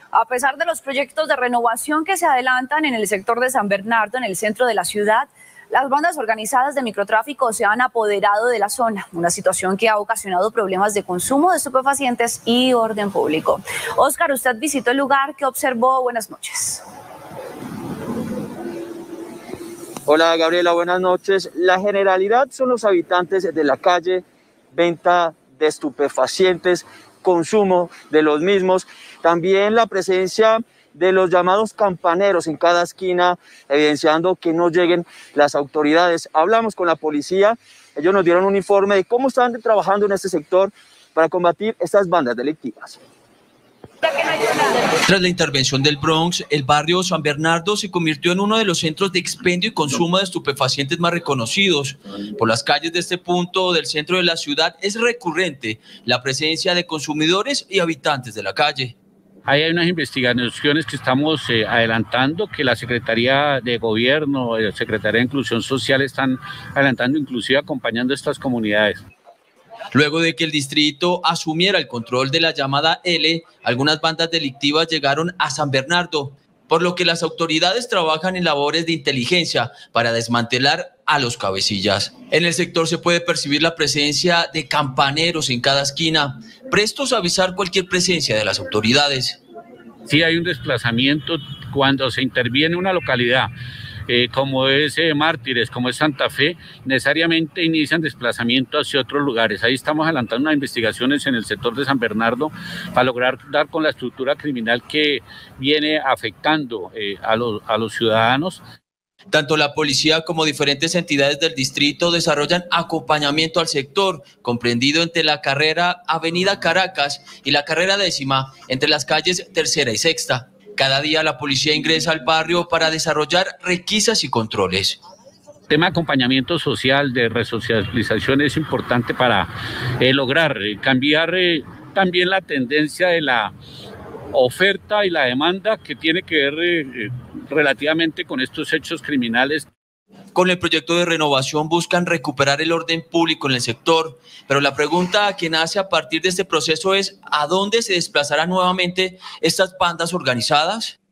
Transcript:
A pesar de los proyectos de renovación que se adelantan en el sector de San Bernardo, en el centro de la ciudad, las bandas organizadas de microtráfico se han apoderado de la zona, una situación que ha ocasionado problemas de consumo de estupefacientes y orden público. Oscar, usted visitó el lugar, ¿qué observó? Buenas noches. Hola Gabriela, buenas noches. La generalidad son los habitantes de la calle, venta de estupefacientes, consumo de los mismos, también la presencia de los llamados campaneros en cada esquina, evidenciando que no lleguen las autoridades. Hablamos con la policía, ellos nos dieron un informe de cómo están trabajando en este sector para combatir estas bandas delictivas. Tras la intervención del Bronx, el barrio San Bernardo se convirtió en uno de los centros de expendio y consumo de estupefacientes más reconocidos. Por las calles de este punto del centro de la ciudad es recurrente la presencia de consumidores y habitantes de la calle. Ahí hay unas investigaciones que estamos adelantando, que la Secretaría de Gobierno, la Secretaría de Inclusión Social están adelantando, inclusive acompañando a estas comunidades. Luego de que el distrito asumiera el control de la llamada L, algunas bandas delictivas llegaron a San Bernardo, por lo que las autoridades trabajan en labores de inteligencia para desmantelar a los cabecillas. En el sector se puede percibir la presencia de campaneros en cada esquina, prestos a avisar cualquier presencia de las autoridades. Sí hay un desplazamiento cuando se interviene una localidad, como es Mártires, como es Santa Fe, necesariamente inician desplazamiento hacia otros lugares. Ahí estamos adelantando unas investigaciones en el sector de San Bernardo para lograr dar con la estructura criminal que viene afectando a los ciudadanos. Tanto la policía como diferentes entidades del distrito desarrollan acompañamiento al sector, comprendido entre la carrera Avenida Caracas y la carrera 10ª, entre las calles Tercera y Sexta. Cada día la policía ingresa al barrio para desarrollar requisas y controles. El tema de acompañamiento social, de resocialización es importante para lograr cambiar también la tendencia de la oferta y la demanda que tiene que ver relativamente con estos hechos criminales. Con el proyecto de renovación buscan recuperar el orden público en el sector, pero la pregunta que nace a partir de este proceso es ¿a dónde se desplazarán nuevamente estas bandas organizadas?